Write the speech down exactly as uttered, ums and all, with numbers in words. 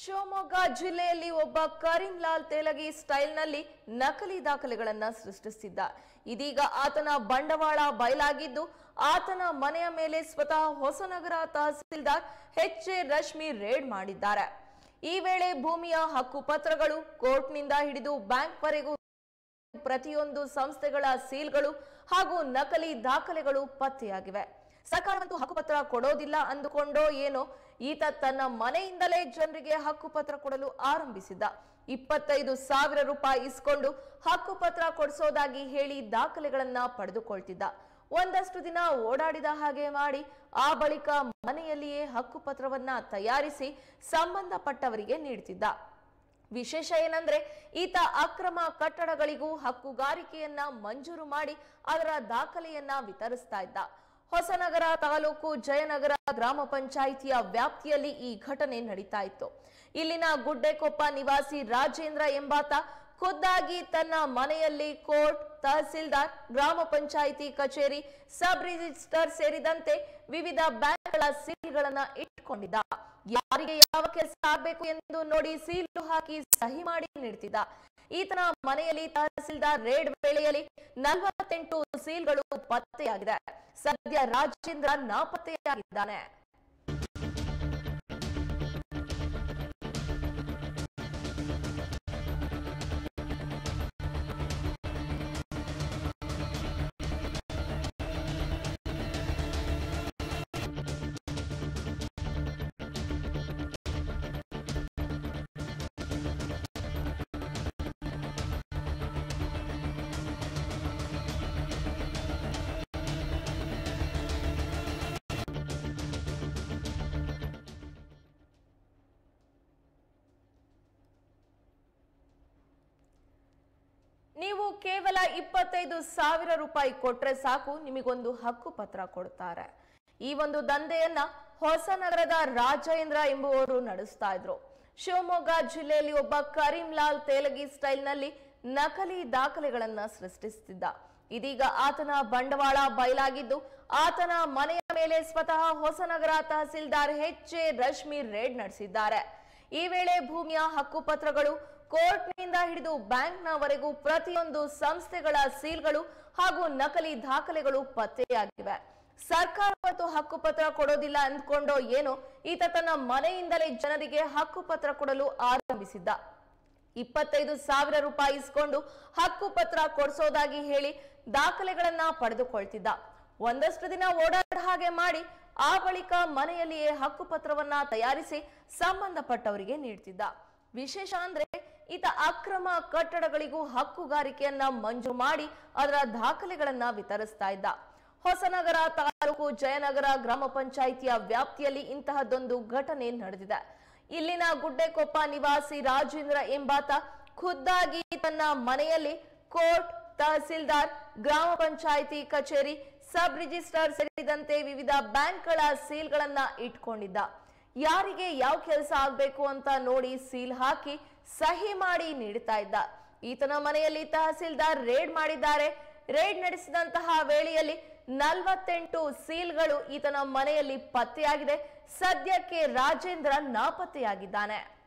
ಶಿವಮೊಗ್ಗ ಜಿಲ್ಲೆಯಲ್ಲಿ ಒಬ್ಬ ಕರೀಂಲಾಲ್ ತೇಲಗಿ ಸ್ಟೈಲ್ನಲ್ಲಿ ನಕಲಿ ದಾಖಲೆಗಳನ್ನು ಸೃಷ್ಟಿಸಿದ್ದ. ಇದೀಗ ಆತನ ಬಂಡವಾಳ ಬಯಲಾಗಿದ್ದು, ಆತನ ಮನೆಯ ಮೇಲೆ ಸ್ವತಃ Hosanagara tahsildar H A Rashmi raid ಮಾಡಿದ್ದಾರೆ. ಈ ವೇಳೆ ಭೂಮಿಯ ಹಕ್ಕುಪತ್ರಗಳು, ಕೋರ್ಟ್ನಿಂದ ಹಿಡಿದು ಬ್ಯಾಂಕ್ವರೆಗೂ ಪ್ರತಿಯೊಂದು ಸಂಸ್ಥೆಗಳ ಸೀಲ್ಗಳು ಹಾಗೂ ನಕಲಿ ದಾಖಲೆಗಳು ಪತ್ತೆಯಾಗಿವೆ. ಸರ್ಕಾರವಂತೂ ಹಕ್ಕುಪತ್ರ ಕೊಡೋದಿಲ್ಲ ಅಂದುಕೊಂಡೋ ಏನೋ ಈತ ತನ್ನ ಮನೆಯಿಂದಲೇ ಜನರಿಗೆ ಹಕ್ಕುಪತ್ರ ಕೊಡಲು ಆರಂಭಿಸಿದ್ದ. ಇಪ್ಪತ್ತೈದು ಸಾವಿರ ರೂಪಾಯಿ ಇಸ್ಕೊಂಡು ಹಕ್ಕುಪತ್ರ ಕೊಡಿಸೋದಾಗಿ ಹೇಳಿ ದಾಖಲೆಗಳನ್ನ ಪಡೆದುಕೊಳ್ತಿದ್ದ. ಒಂದಷ್ಟು ದಿನ ಓಡಾಡಿದ ಹಾಗೆ ಮಾಡಿ ಆ ಬಳಿಕ ಮನೆಯಲ್ಲಿಯೇ ಹಕ್ಕುಪತ್ರವನ್ನ ತಯಾರಿಸಿ ಸಂಬಂಧಪಟ್ಟವರಿಗೆ ನೀಡುತ್ತಿದ್ದ. ವಿಶೇಷ ಏನಂದ್ರೆ ಈತ ಅಕ್ರಮ ಕಟ್ಟಡಗಳಿಗೂ ಹಕ್ಕುಗಾರಿಕೆಯನ್ನ ಮಂಜೂರು ಮಾಡಿ ಅದರ ದಾಖಲೆಯನ್ನ ವಿತರಿಸ್ತಾ ಇದ್ದ. ಹೊಸನಗರ ತಾಲೂಕು ಜಯನಗರ ಗ್ರಾಮ ಪಂಚಾಯಿತಿಯ ವ್ಯಾಪ್ತಿಯಲ್ಲಿ ಈ ಘಟನೆ ನಡೀತಾ ಇತ್ತು. ಇಲ್ಲಿನ ಗುಡ್ಡೆಕೊಪ್ಪ ನಿವಾಸಿ ರಾಜೇಂದ್ರ ಎಂಬಾತ ಖುದ್ದಾಗಿ ತನ್ನ ಮನೆಯಲ್ಲಿ ಕೋರ್ಟ್, ತಹಸೀಲ್ದಾರ್, ಗ್ರಾಮ ಪಂಚಾಯಿತಿ ಕಚೇರಿ, ಸಬ್ ರಿಜಿಸ್ಟರ್ ಸೇರಿದಂತೆ ವಿವಿಧ ಬ್ಯಾಂಕ್ಗಳ ಸೀಲ್ಗಳನ್ನ ಇಟ್ಕೊಂಡಿದ್ದ. ಯಾರಿಗೆ ಯಾವ ಕೆಲಸ ಆಗಬೇಕು ಎಂದು ನೋಡಿ ಸೀಲು ಹಾಕಿ ಸಹಿ ಮಾಡಿ ನೀಡುತ್ತಿದ್ದ. ಈತನ ಮನೆಯಲ್ಲಿ ತಹಸೀಲ್ದಾರ್ ರೇಡ್ ವೇಳೆಯಲ್ಲಿ ನಲವತ್ತೆಂಟು ಸೀಲ್ಗಳು ಪತ್ತೆಯಾಗಿದೆ. ಸದ್ಯ ರಾಜೇಂದ್ರ ನಾಪತ್ತೆಯಾಗಿದ್ದಾನೆ. ನೀವು ಕೇವಲ ಇಪ್ಪತ್ತೈದು ಸಾವಿರ ರೂಪಾಯಿ ಕೊಟ್ರೆ ಸಾಕು, ನಿಮಗೊಂದು ಹಕ್ಕು ಪತ್ರ ಕೊಡ್ತಾರೆ. ಈ ಒಂದು ದಂಧೆಯನ್ನ ಹೊಸನಗರದ ರಾಜೇಂದ್ರ ಎಂಬುವವರು ನಡೆಸ್ತಾ ಇದ್ರು. ಶಿವಮೊಗ್ಗ ಜಿಲ್ಲೆಯಲ್ಲಿ ಒಬ್ಬ ಕರೀಂಲಾಲ್ ತೇಲಗಿ ಸ್ಟೈಲ್ನಲ್ಲಿ ನಕಲಿ ದಾಖಲೆಗಳನ್ನ ಸೃಷ್ಟಿಸುತ್ತಿದ್ದ. ಇದೀಗ ಆತನ ಬಂಡವಾಳ ಬಯಲಾಗಿದ್ದು, ಆತನ ಮನೆಯ ಮೇಲೆ ಸ್ವತಃ Hosanagara tahsildar H A Rashmi raid ನಡೆಸಿದ್ದಾರೆ. ಈ ವೇಳೆ ಭೂಮಿಯ ಹಕ್ಕುಪತ್ರಗಳು, ಕೋರ್ಟ್ನಿಂದ ಹಿಡಿದು ಬ್ಯಾಂಕ್ನವರೆಗೂ ಪ್ರತಿಯೊಂದು ಸಂಸ್ಥೆಗಳ ಸೀಲ್ಗಳು ಹಾಗೂ ನಕಲಿ ದಾಖಲೆಗಳು ಪತ್ತೆಯಾಗಿವೆ. ಸರ್ಕಾರವಂತೂ ಹಕ್ಕುಪತ್ರ ಕೊಡೋದಿಲ್ಲ ಅಂದ್ಕೊಂಡೋ ಏನೋ ಈತ ತನ್ನ ಮನೆಯಿಂದಲೇ ಜನರಿಗೆ ಹಕ್ಕುಪತ್ರ ಕೊಡಲು ಆರಂಭಿಸಿದ್ದ. ಇಪ್ಪತ್ತೈದು ಸಾವಿರ ರೂಪಾಯಿ ಇಸ್ಕೊಂಡು ಹಕ್ಕುಪತ್ರ ಕೊಡಿಸೋದಾಗಿ ಹೇಳಿ ದಾಖಲೆಗಳನ್ನ ಪಡೆದುಕೊಳ್ತಿದ್ದ. ಒಂದಷ್ಟು ದಿನ ಓಡಾಡ ಹಾಗೆ ಮಾಡಿ ಆ ಬಳಿಕ ಮನೆಯಲ್ಲಿಯೇ ಹಕ್ಕುಪತ್ರವನ್ನ ತಯಾರಿಸಿ ಸಂಬಂಧಪಟ್ಟವರಿಗೆ ನೀಡುತ್ತಿದ್ದ. ವಿಶೇಷ ಅಂದ್ರೆ ಈತ ಅಕ್ರಮ ಕಟ್ಟಡಗಳಿಗೂ ಹಕ್ಕುಗಾರಿಕೆಯನ್ನ ಮಂಜೂರು ಮಾಡಿ ಅದರ ದಾಖಲೆಗಳನ್ನ ವಿತರಿಸ್ತಾ ಇದ್ದ. ಹೊಸನಗರ ತಾಲೂಕು ಜಯನಗರ ಗ್ರಾಮ ಪಂಚಾಯಿತಿಯ ವ್ಯಾಪ್ತಿಯಲ್ಲಿ ಇಂತಹದ್ದೊಂದು ಘಟನೆ ನಡೆದಿದೆ. ಇಲ್ಲಿನ ಗುಡ್ಡೆಕೊಪ್ಪ ನಿವಾಸಿ ರಾಜೇಂದ್ರ ಎಂಬಾತ ಖುದ್ದಾಗಿ ತನ್ನ ಮನೆಯಲ್ಲಿ ಕೋರ್ಟ್, ತಹಸೀಲ್ದಾರ್, ಗ್ರಾಮ ಪಂಚಾಯಿತಿ ಕಚೇರಿ, ಸಬ್ ರಿಜಿಸ್ಟರ್ ಸೇರಿದಂತೆ ವಿವಿಧ ಬ್ಯಾಂಕ್ಗಳ ಸೀಲ್ಗಳನ್ನ ಇಟ್ಕೊಂಡಿದ್ದ. ಯಾರಿಗೆ ಯಾವ ಕೆಲಸ ಆಗ್ಬೇಕು ಅಂತ ನೋಡಿ ಸೀಲ್ ಹಾಕಿ ಸಹಿ ಮಾಡಿ ನೀಡುತ್ತಾ ಇದ್ದ. ಈತನ ಮನೆಯಲ್ಲಿ ತಹಸೀಲ್ದಾರ್ ರೇಡ್ ಮಾಡಿದ್ದಾರೆ. ರೇಡ್ ನಡೆಸಿದಂತಹ ವೇಳೆಯಲ್ಲಿ ನಲವತ್ತೆಂಟು ಸೀಲ್ಗಳು ಈತನ ಮನೆಯಲ್ಲಿ ಪತ್ತೆಯಾಗಿದೆ. ಸದ್ಯಕ್ಕೆ ರಾಜೇಂದ್ರ ನಾಪತ್ತೆಯಾಗಿದ್ದಾನೆ.